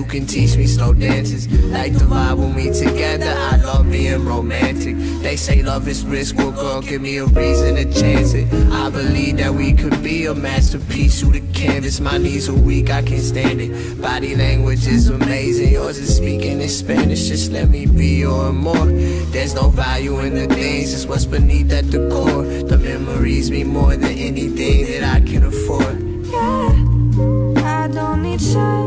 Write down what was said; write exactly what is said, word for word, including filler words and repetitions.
you can teach me slow dances. Like the vibe when we together, I love being romantic. They say love is risk, well girl, give me a reason to chance it. I believe that we could be a masterpiece through the canvas. My knees are weak, I can't stand it. Body language is amazing, yours is speaking in Spanish. Just let me be your more. There's no value in the things, it's what's beneath at the core. The memories mean more than anything that I can afford. Yeah, I don't need shine.